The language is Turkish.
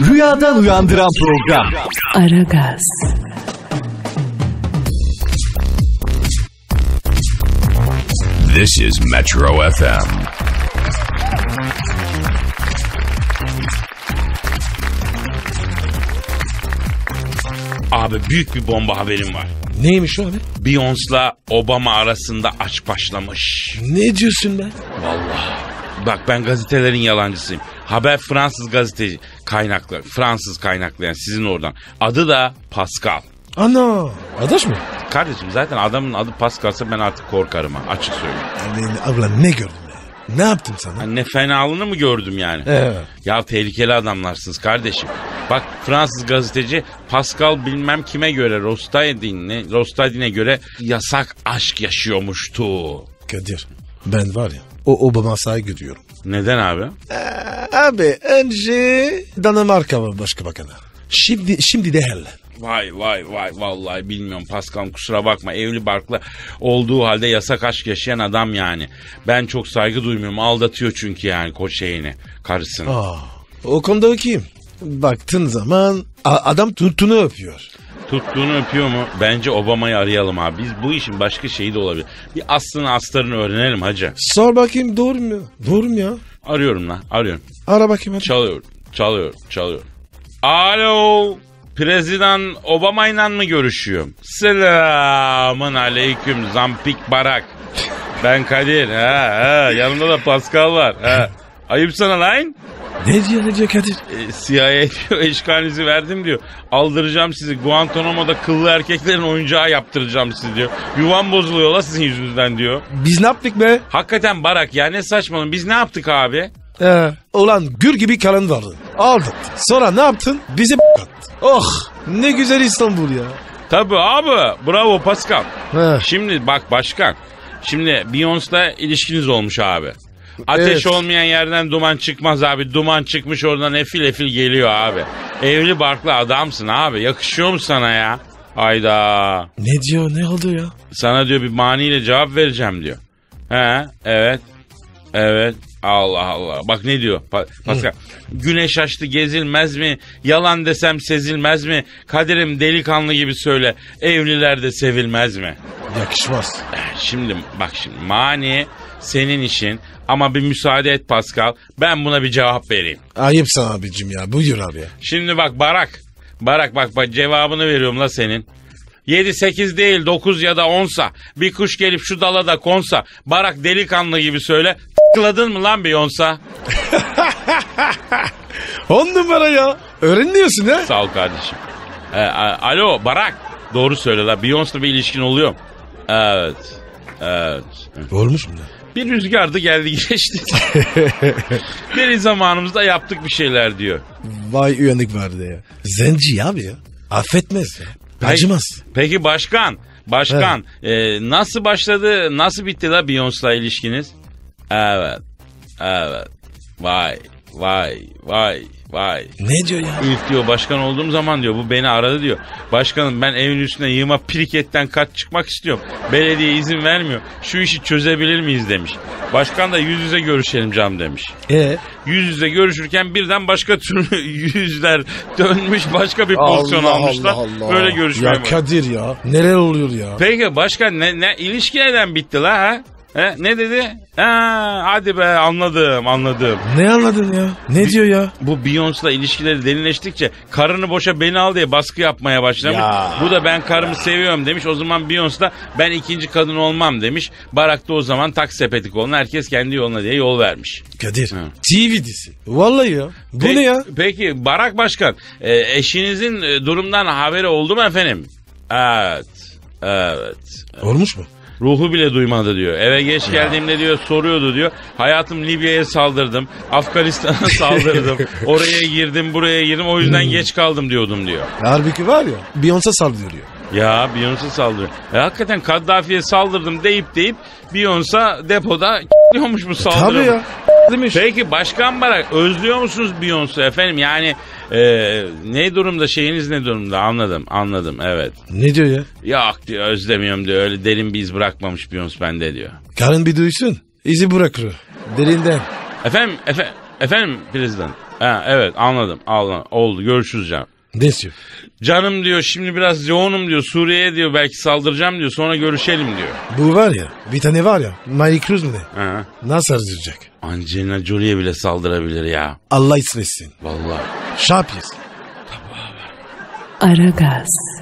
rüyadan uyandıran program. Aragaz. This is Metro FM. Abi büyük bir bomba haberim var. Neymiş o abi? Beyoncé'la Obama arasında aşk başlamış. Ne diyorsun be? Vallahi. Bak ben gazetelerin yalancısıyım. Haber Fransız gazeteci kaynaklı. Fransız kaynaklı yani sizin oradan. Adı da Pascal. Ana. Adaş mı? Kardeşim zaten adamın adı Pascal'sa ben artık korkarım ha. Açık söyleyeyim. Yani, abla ne gördün ya? Ne yaptım sana? Hani ne fenalığını mı gördüm yani? Evet. Ya tehlikeli adamlarsınız kardeşim. Bak Fransız gazeteci Pascal bilmem kime göre Rostadin'e göre yasak aşk yaşıyormuştu. Kadir ben var ya o Obama saygı duyuyorum. Neden abi? Abi önce Danimarka Başbakanı. Şimdi de Helen. Vay vallahi bilmiyorum Pascal kusura bakma evli barklı olduğu halde yasak aşk yaşayan adam yani. Ben çok saygı duymuyorum aldatıyor çünkü yani karısını. O konuda kim? Baktığın zaman adam tuttuğunu öpüyor. Tuttuğunu öpüyor mu? Bence Obama'yı arayalım abi. Biz bu işin başka şeyi de olabilir. Bir aslını astarını öğrenelim hacı. Sor bakayım doğru mu? Doğru mu ya? Arıyorum lan arıyorum. Ara bakayım hadi. Çalıyor. Alo. Prezident Obama'yla mı görüşüyorum? Selamın aleyküm Zampik Barak. Ben Kadir. Yanımda da Pascal var. Ayıp sana lan. Ne diyor Kadir? CIA diyor eşkalinizi verdim diyor. Aldıracağım sizi. Guantanamo'da kıllı erkeklerin oyuncağı yaptıracağım sizi diyor. Yuvan bozuluyor la sizin yüzünüzden diyor. Biz ne yaptık be? Hakikaten Barak ya ne saçmalama biz ne yaptık abi? Ulan gür gibi karın vardı. Aldık. Sonra ne yaptın? Bizi kattı. Oh ne güzel İstanbul ya. Tabii abi bravo Pascal. He. Şimdi bak başkan. Şimdi Beyoncé'la ilişkiniz olmuş abi. Ateş olmayan yerden duman çıkmaz abi. Duman çıkmış oradan efil geliyor abi. Evli barklı adamsın abi. Yakışıyor mu sana ya? Hayda. Ne diyor ne oldu ya? Sana diyor bir maniyle cevap vereceğim diyor. Evet. Allah. Bak ne diyor Pascal. Güneş açtı gezilmez mi? Yalan desem sezilmez mi? Kaderim delikanlı gibi söyle. Evliler de sevilmez mi? Yakışmaz. Şimdi mani senin işin ama bir müsaade et Pascal. Ben buna bir cevap vereyim. Ayıp sana abicim ya. Buyur abi ya. Şimdi bak Barak bak cevabını veriyorum la senin. 7-8 değil 9 ya da 10'sa bir kuş gelip şu dala da konsa Barak delikanlı gibi söyle. Tıkladın mı lan Beyoncé? 10 numara ya. Öğreniyorsun ha? Sağ ol kardeşim. Alo Barak. Doğru söyle la. Beyoncé'la bir ilişkin oluyor. Evet. Olmuş mu? Bir rüzgardı geldi geçti. Bir zamanımızda yaptık bir şeyler diyor. Vay uyanık vardı ya. Zenci abi ya. Affetmez ya. Acımaz. Peki başkan. Nasıl başladı nasıl bitti la Beyoncé'la ilişkiniz? Evet. Vay. Ne diyor ya? İlk diyor başkan olduğum zaman diyor bu beni aradı diyor. Başkanım ben evin üstüne yığma piriketten kat çıkmak istiyorum. Belediye izin vermiyor. Şu işi çözebilir miyiz demiş. Başkan da yüz yüze görüşelim canım demiş. Yüz yüze görüşürken birden başka türlü yüzler dönmüş başka bir pozisyon almışlar. Allah. Böyle görüşmeye ya Kadir ya neler oluyor ya? Peki başkan ne ilişki neden bitti la ha? Ne dedi? Hadi be anladım. Ne anladın ya? Ne diyor ya? Bu Beyoncé'la ilişkileri derinleştikçe karını boşa beni al diye baskı yapmaya başlamış. Ya. Bu da ben karımı seviyorum demiş. O zaman Beyoncé da ben ikinci kadın olmam demiş. Barak da o zaman tak sepeti koluna herkes kendi yoluna diye yol vermiş. Kadir TV dizisi. Vallahi ya. Bu ne ya? Peki Barak Başkan eşinizin durumdan haberi oldu mu efendim? Evet. Olmuş mu? Ruhu bile duymadı diyor. Eve geç geldiğimde diyor soruyordu diyor. Hayatım Libya'ya saldırdım. Afganistan'a saldırdım. Oraya girdim buraya girdim o yüzden geç kaldım diyordum diyor. Halbuki var ya Beyoncé saldırıyor. Ya Beyoncé saldırıyor. Hakikaten Kaddafi'ye saldırdım deyip Beyoncé depoda diyormuş bu saldırı. Tabii ya. Demiş. Peki Başkan Barak özlüyor musunuz Beyoncé efendim? Yani ne durumda şeyiniz ne durumda anladım evet. Ne diyor ya? Yok diyor özlemiyorum diyor öyle derin bir iz bırakmamış Beyoncé bende diyor. Karın bir duysun izi bırakır derinden. Efendim prezident. Ha, evet anladım. Oldu görüşürüz canım. Ne diyor? Canım diyor şimdi biraz yoğunum diyor. Suriye'ye diyor belki saldıracağım diyor. Sonra görüşelim diyor. Bu var ya bir tane var ya Miley Cruz mu ne? Ha. Nasıl harcayacak? Angelina Jolie'ye bile saldırabilir ya. Allah ismetsin. Vallahi. Şapyız. Aragaz.